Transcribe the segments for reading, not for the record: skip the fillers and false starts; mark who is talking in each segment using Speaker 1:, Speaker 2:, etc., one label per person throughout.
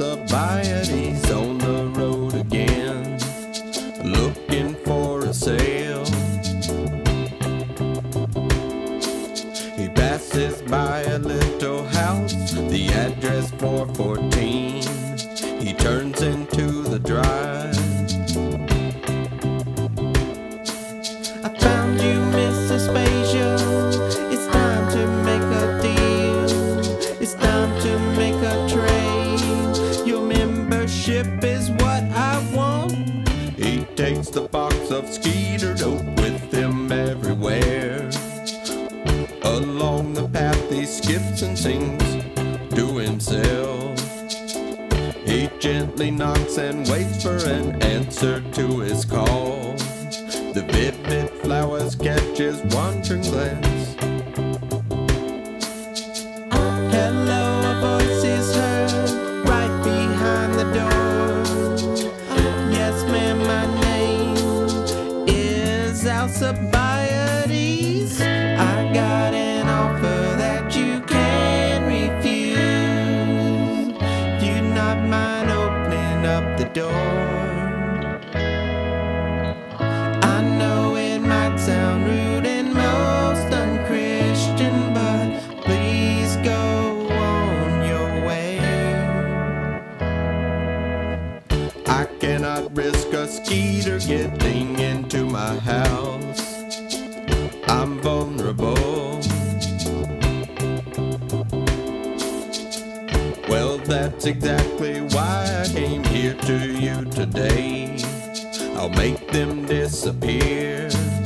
Speaker 1: Alcibiades on the road again, looking for a sale. He passes by a little house, the address 414. He turns into the drive. I found you, Miss Aspasia. It's time to make a deal. It's time to make a trade. Your membership is what I want. He takes the box of Skeeter dope with him everywhere. Along the path he skips and sings to himself. He gently knocks and waits for an answer to his call. The vivid flowers catch his wandering glance. Hello, a voice is heard right behind the door. Yes, ma'am, my name is Alcibiades. I got an offer that you can't refuse. If you not mind opening up the door. I know it might sound rude and most unchristian, but please go on your way. I cannot risk a Skeeter getting into my house. I'm vulnerable. Well, that's exactly why I came here to you today. I'll make them disappear.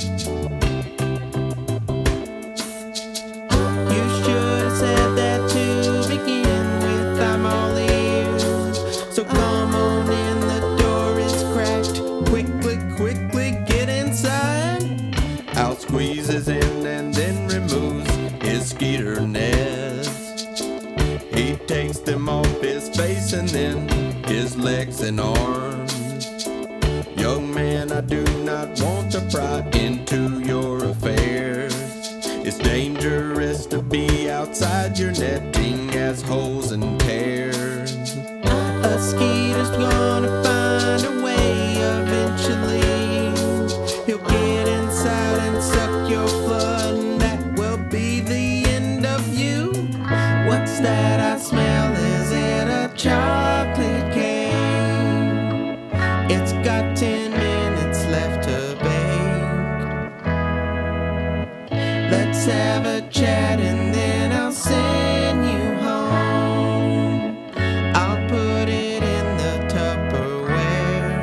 Speaker 1: You should have said that to begin with. I'm all ears. So come on in, the door is cracked. Quickly, quickly get inside. Al squeezes in and then removes his Skeeter nest. He takes them off his face and then his legs and arms. Young man, I do not want to pry into your affairs. It's dangerous to be outside your netting as holes and tears. A Skeeter's gonna find a way eventually. He'll get inside and suck your blood, and that will be the end of you. What's that I smell? Is it a chocolate cake? It's got 10 minutes left to bake. Let's have a chat and then I'll send you home. I'll put it in the Tupperware.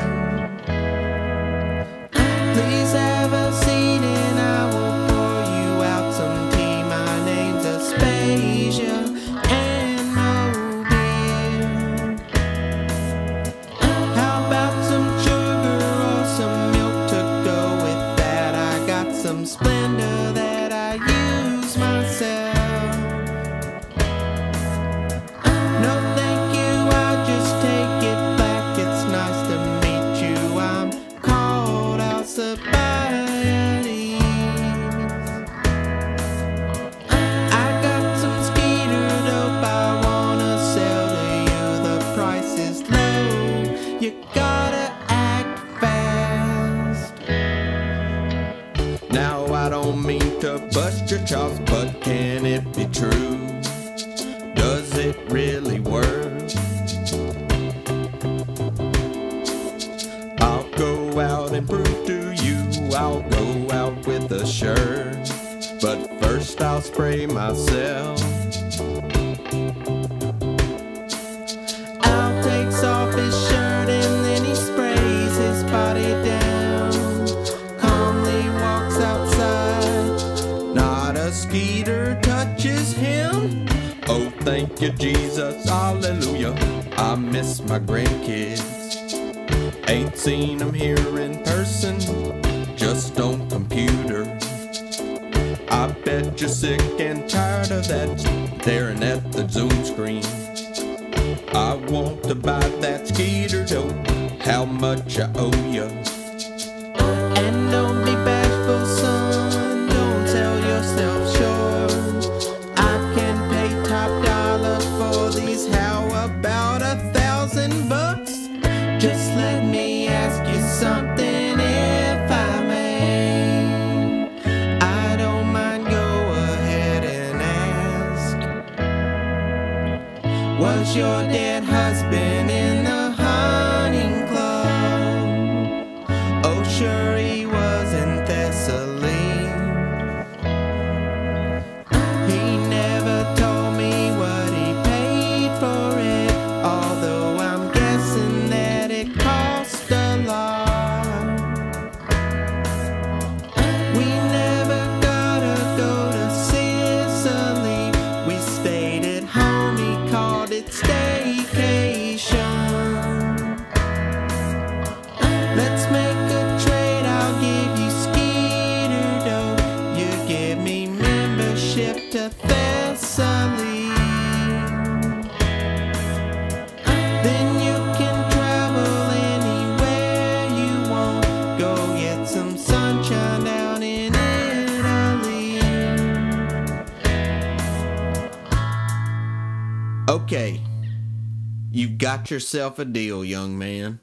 Speaker 1: Please have a seat and I will pour you out some tea. My name's Aspasia and Mobie. How about some sugar or some milk to go with that? I got some Splendor that I use myself. No thank you, I'll just take it back. It's nice to meet you. I'm called Alcibiades. I got some Skeeter dope I wanna sell to you. The price is low, you gotta act fast. Now I don't mean to bust your chops, but can it be true? Does it really work? I'll go out and prove to you. I'll go out with a shirt, but first I'll spray myself. Al takes off his shirt and then he sprays his body down. Calmly walks outside. Not a Skeeter touches him. Oh, thank you, Jesus, hallelujah. I miss my grandkids. Ain't seen them here in person, just on computer. I bet you're sick and tired of that staring at the Zoom screen. I want to buy that Skeeter dope. How much I owe you? And don't be bashful, son. Don't sell yourself short. I can pay top dollar for these. How about $1,000? was your dead husband in the hunting club. Oh, sure he was in Thessaly. He never told me what he paid for it, although I'm guessing that it cost a lot. We never gotta go to Sicily. We stayed at home, he called it staycation. Let's make a trade, I'll give you Skeeter dough. You give me membership to Thessaly. Then you can travel anywhere you want. Go get some sunshine down in Italy. Okay, you've got yourself a deal, young man.